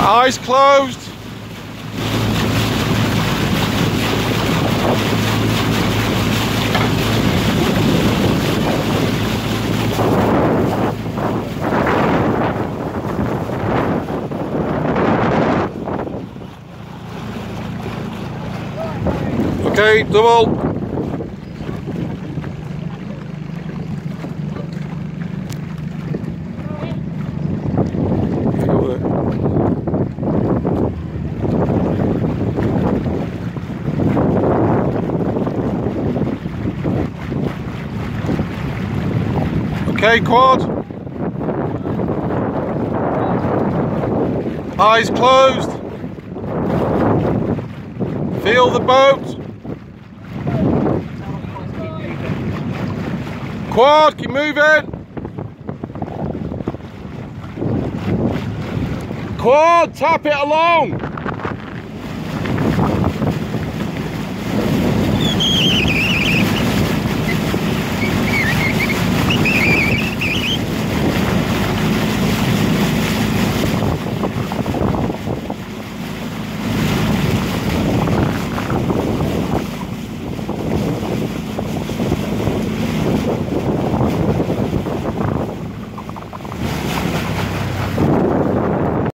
Eyes closed. Okay, double. Okay, quad. Eyes closed. Feel the boat. Quad, keep moving. Quad, tap it along.